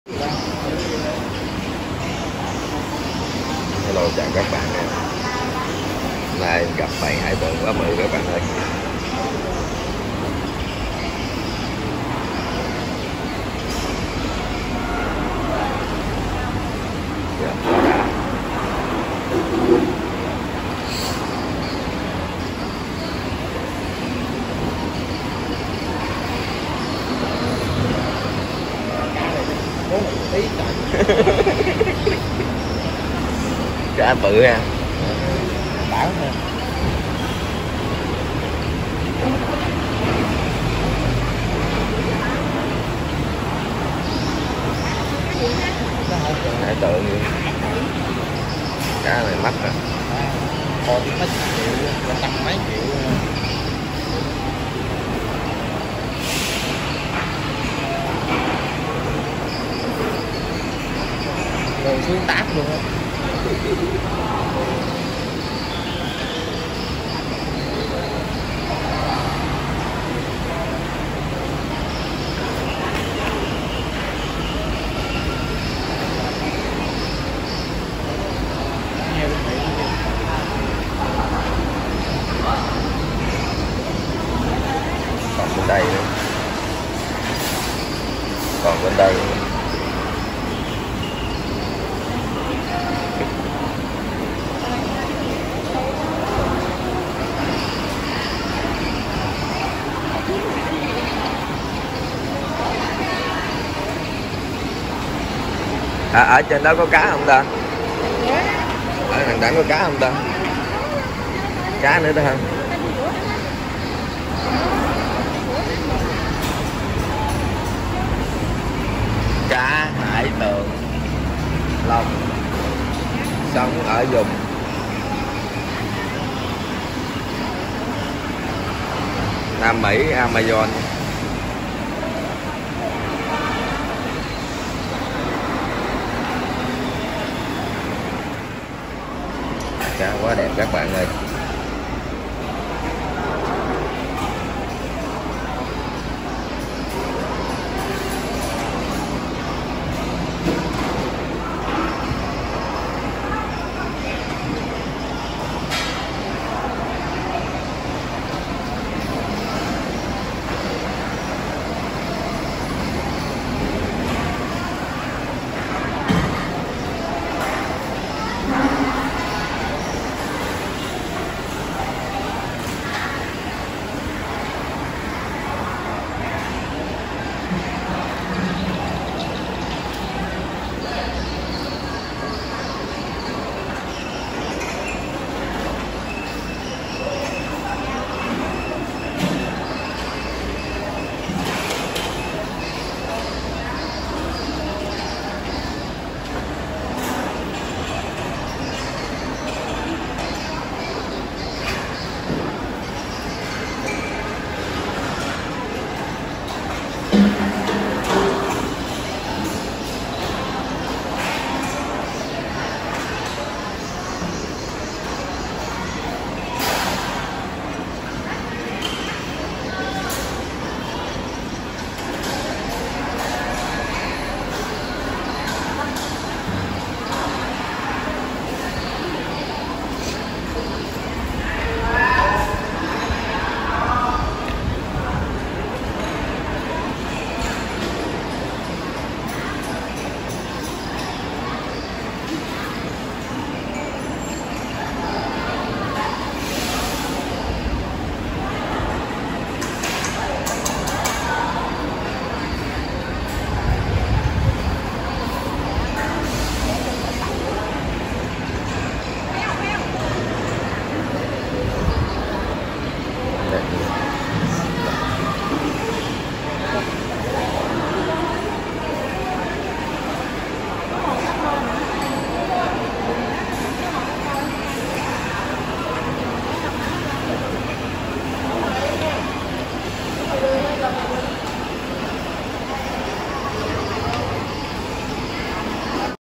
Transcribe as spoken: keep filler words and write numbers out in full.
Hello, chào các bạn. Hôm nay gặp bạn Hải Tượng quá mừng các bạn ơi. Dạ, cá bự ha. Bảo ha. Hải Tượng cá này mắc rồi. Còn mấy triệu, là trăm mấy triệu. Rồi xuống táp luôn á. Còn bên đây nữa. Còn bên đây nữa. À, ở trên đó có cá không ta? Ở thằng đẳng có cá không ta? Cá nữa đó không? Cá Hải Tượng Long sống ở vùng Nam Mỹ Amazon. Cá quá đẹp các bạn ơi.